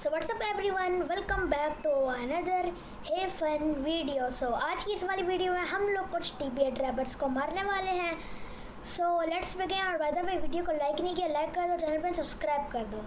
So what's up everyone, welcome back to another hey fun video. So आज की इस वाली वीडियो में हम लोग कुछ TP8 रैपर्स को मारने वाले हैं। So let's begin. और बाय द वे, वीडियो को लाइक नहीं किया, लाइक कर दो, चैनल पर सब्सक्राइब कर दो।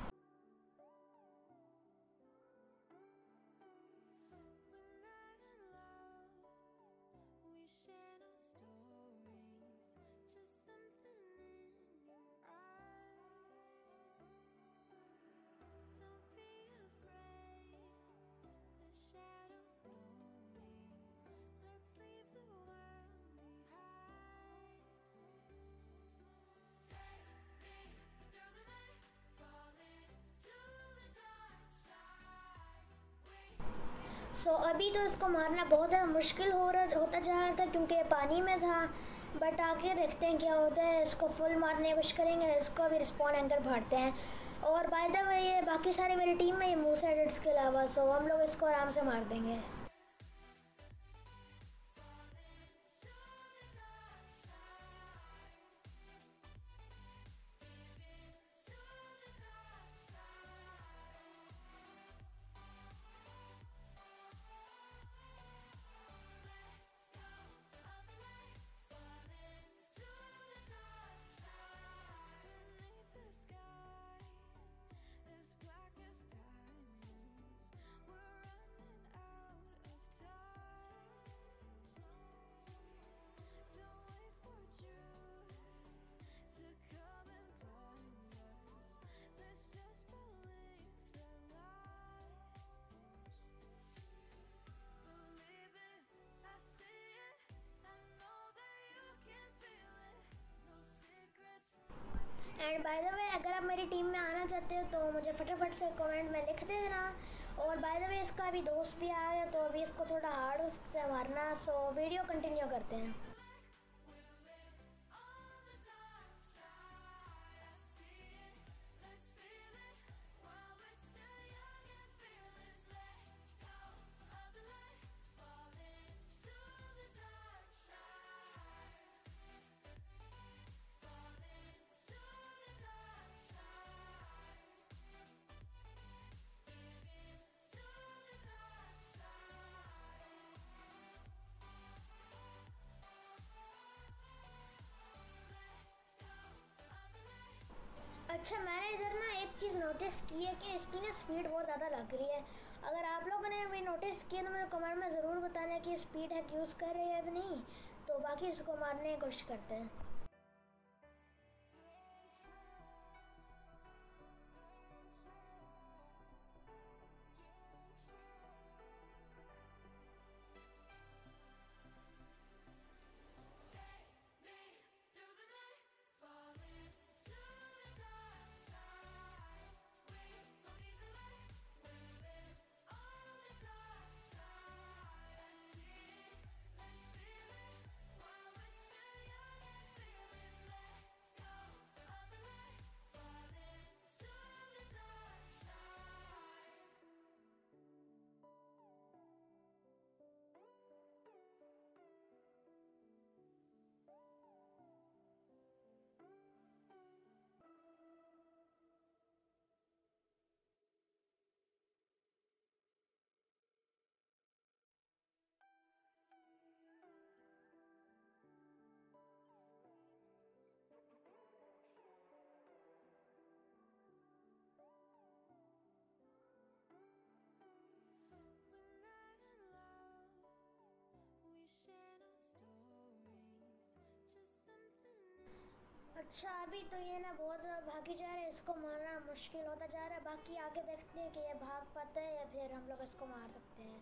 सो अभी तो इसको मारना बहुत ज़्यादा मुश्किल होता जा रहा था क्योंकि पानी में था। बट आके देखते हैं क्या होता है। इसको फुल मारने की कोशिश करेंगे। इसको भी रिस्पॉन एंकर फाड़ते हैं। और बाय द वे, ये बाकी सारी मेरी टीम में ये मूव एडिट्स के अलावा, सो हम लोग इसको आराम से मार देंगे। एंड बाय द वे, अगर आप मेरी टीम में आना चाहते हो तो मुझे फटाफट से कमेंट में लिख देना। और बाय द वे, इसका अभी दोस्त भी आया तो अभी इसको थोड़ा हार्ड उससे मारना। सो वीडियो कंटिन्यू करते हैं। अच्छा, मैंने इधर ना एक चीज़ नोटिस की है कि इसकी ना स्पीड बहुत ज़्यादा लग रही है। अगर आप लोगों ने भी नोटिस किया तो मुझे कमेंट में ज़रूर बताना कि स्पीड हैक यूज़ कर रही है या नहीं। तो बाकी इसको मारने की कोशिश करते हैं। अच्छा, अभी तो ये ना बहुत भागी जा रहा है। इसको मारना मुश्किल होता जा रहा है। बाकी आगे देखते हैं कि ये भाग पाता है या फिर हम लोग इसको मार सकते हैं।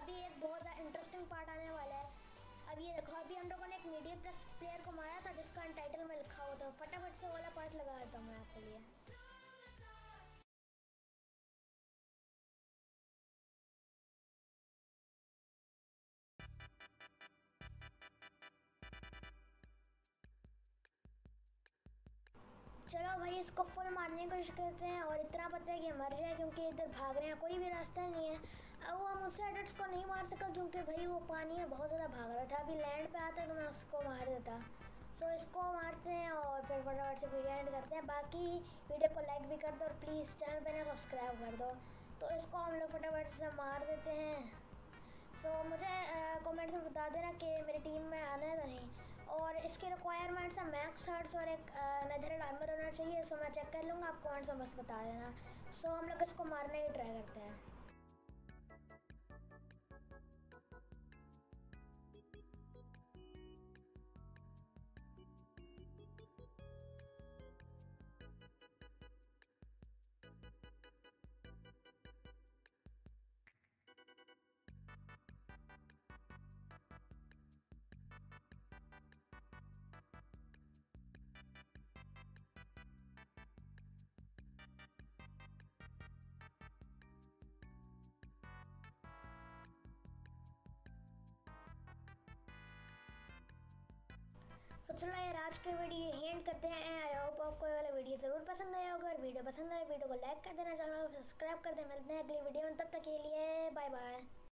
अभी एक बहुत ज़्यादा इंटरेस्टिंग पार्ट आने वाला है। अब ये देखो, अभी हम लोगों ने एक मीडियम प्लस प्लेयर को मारा था जिसका टाइटल में लिखा हुआ था। फटाफट से वाला पार्ट लगा देता हूँ मैं आपके लिए। चलो भाई, इसको फुल मारने की कोशिश करते हैं और इतना पता है कि मर जाए क्योंकि इधर भाग रहे हैं, कोई भी रास्ता नहीं है। अब वो मुझसे एडिट्स को नहीं मार सका क्योंकि भाई वो पानी में बहुत ज़्यादा भाग रहा था। अभी लैंड पे आता तो मैं उसको मार देता। सो इसको मारते हैं और फिर फटाफट से वीडियो एंड करते हैं। बाकी वीडियो को लाइक भी कर दो और प्लीज़ चैनल पर ना सब्सक्राइब कर दो। तो इसको हम लोग फटाफट से मार देते हैं। सो मुझे कमेंट्स में बता देना कि मेरी टीम में आना है तो नहीं। और इसके रिक्वायरमेंट्स है मैक्स हार्ट्स और एक नेथरल आर्मर होना चाहिए। सो मैं चेक कर लूँगा, आप कमेंट्स में बस बता देना। सो हम लोग इसको मारने की ट्राई करते हैं। तो चलो यार, आज के वीडियो एंड करते हैं। आई होप आपको ये वाला वीडियो ज़रूर पसंद आया होगा। अगर वीडियो पसंद आए वीडियो को लाइक कर देना, चैनल को सब्सक्राइब कर देना। मिलते हैं अगली वीडियो में, तब तक के लिए